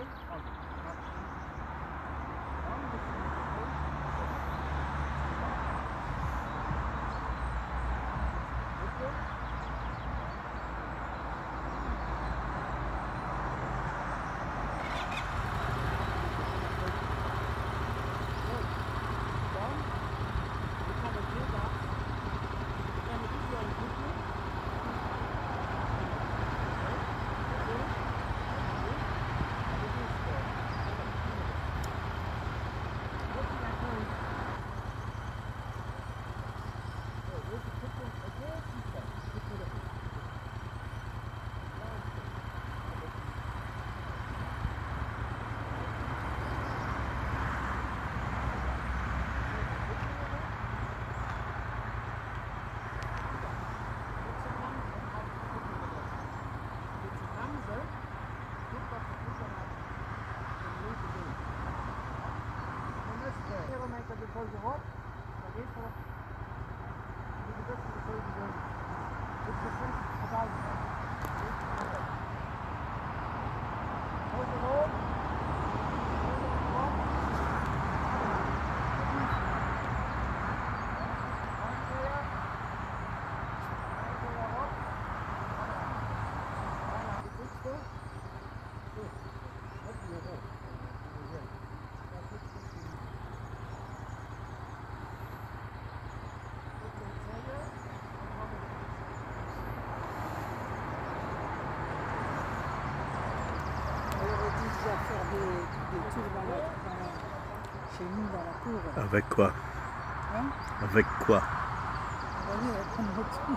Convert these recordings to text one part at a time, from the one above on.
Erop, dan is er de beste betekenis. Dit is een gebouw. Overal. À faire des tours chez nous dans la cour. Avec quoi? Hein? Avec quoi? On va prendre le tour.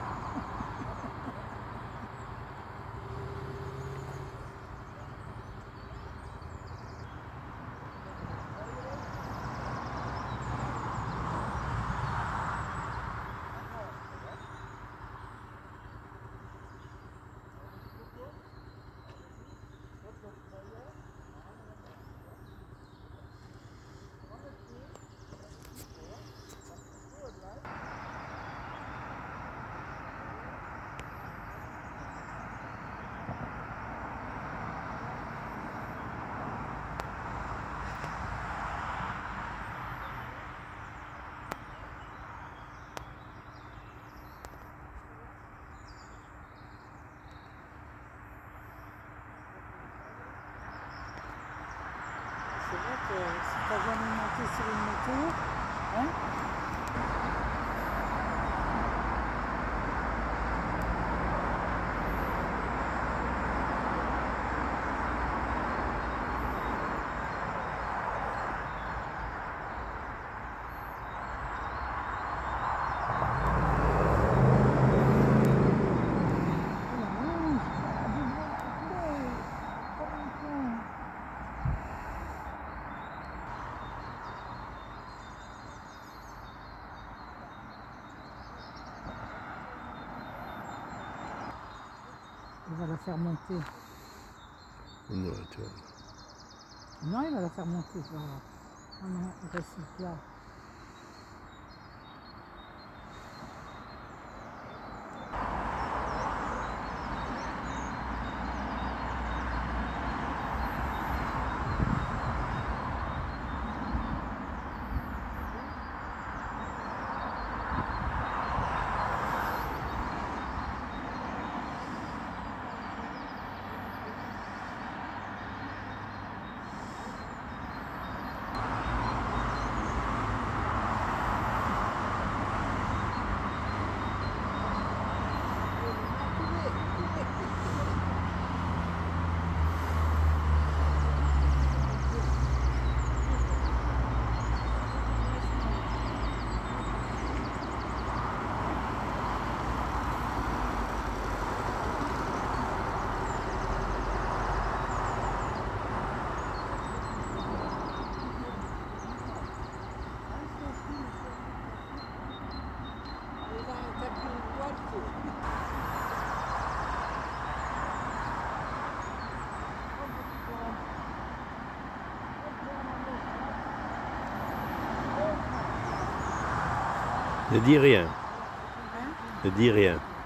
C'est vrai que si tu as jamais monté sur une moto, hein? Il va la faire monter. Une voiture. Non, il va la faire monter. Voilà. Ah non, il reste là. Ne dis rien. Hein? Ne dis rien.